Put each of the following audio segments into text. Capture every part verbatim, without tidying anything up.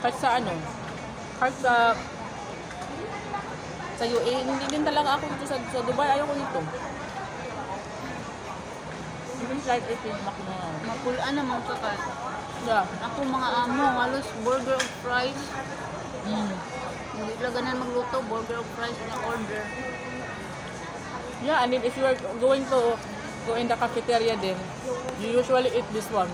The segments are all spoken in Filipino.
Kahit sa ano, kahit sa sa U A E, hindi din talaga ako dito sa, sa Dubai, ayaw ko dito. Even flight eighteen, mak na. Mapulaan naman ka ka. Yeah. Ako mga amo, halos burger of fries. Mm. Hindi talaga na magluto, burger of fries na order. Yeah, and then if you are going to go in the cafeteria then, you usually eat this one.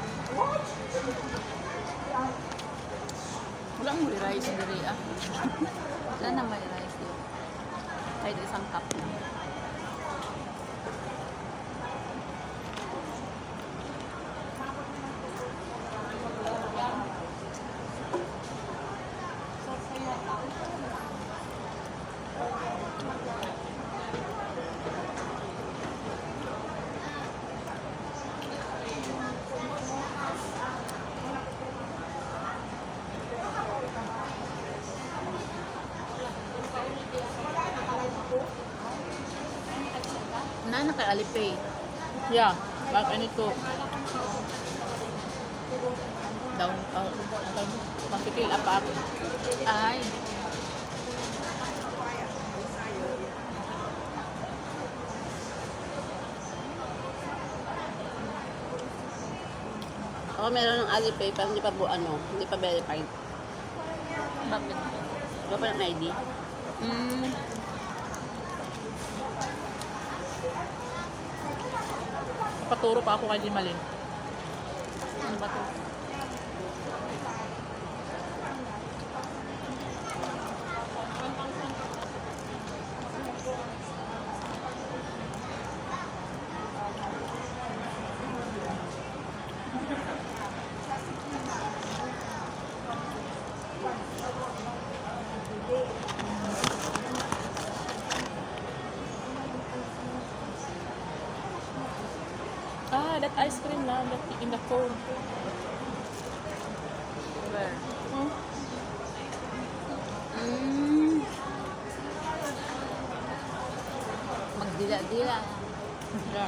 Wala mo rice diri ah. Wala na may rice dito. Kahit isang cup na. Na naka Alipay. Yeah, but I need to down, uh, mag-fill up up. Ay. Ako meron ng Alipay, pero hindi pa bu ano, hindi pa verified. Bakit? Wala pa ng I D. Hmm. Paturo pa ako kay Jimalin. Ano ba to? Ah, that ice cream na, that in the cone. Where? Hmm? Mm. Magdila-dila. Yeah.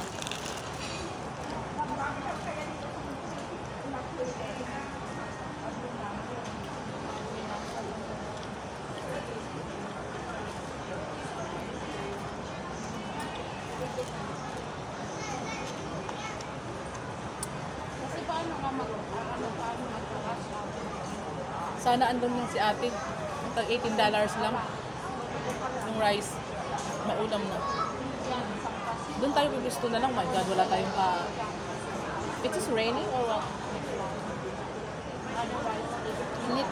Sana andun yung si ate. Tag eighteen dollars lang. Yung rice. May ulam na. Doon tayo gusto na lang. My God, wala tayong pa... It is raining or what? Init.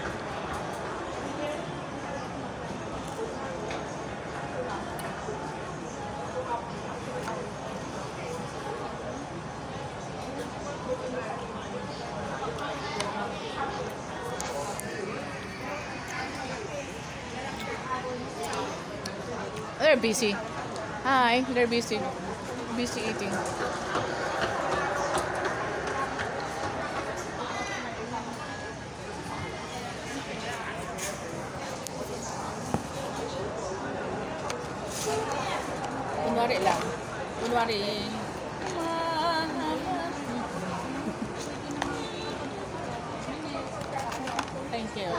They're busy. Hi, they're busy. Busy eating. Kunwari lang. Kunwari. Thank you.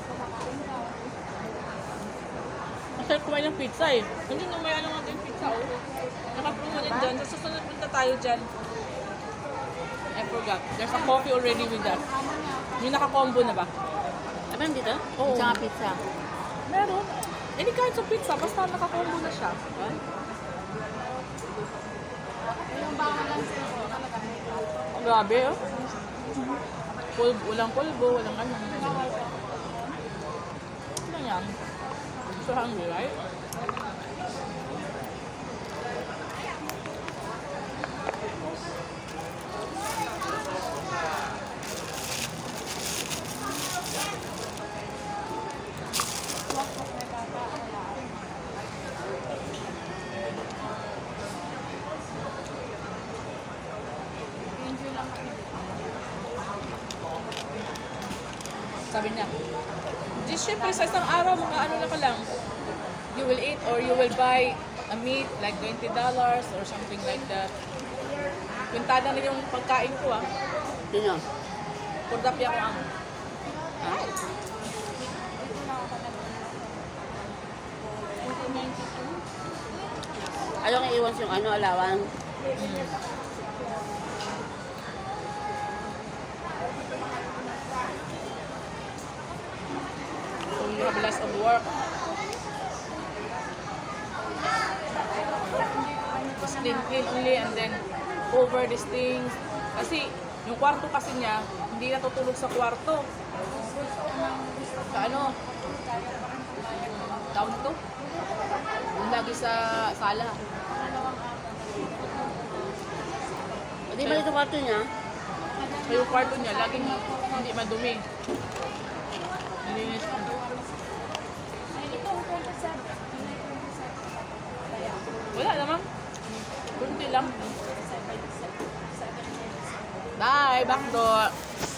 Masarap kumain ng pizza eh. Hindi na may ano nga yung pizza oh. Nakapromo din dyan. Sa susunod punta tayo dyan. I forgot. There's a coffee already with that. Yung naka-combo na ba? Ano dito? Oo. Tsaka pizza. Meron. Any kinds of pizza. Basta naka-combo na siya. Grabe oh. Pulbo, walang pulbo, walang ano. Ano yan? So hungry, right? Sabi niya, di syempre sa isang araw, mga ano na ka lang, you will eat or you will buy a meat like twenty dollars or something like that. Kwintada na yung pagkain ko ah. Sino? Kurdapya ko ang. Ha? Ayaw nga iwan yung ano, alawan. So you have less of work. Just clean, clean only and then cover these things. Kasi yung kwarto kasi niya, hindi natutulog sa kwarto. Sa ano? Tawag ito? Yung lagi sa sala. Di ba dito kwarto niya? So yung kwarto niya, laging hindi madumi. Nilinis ko. Wala naman. Kunti lang. Bye, back door.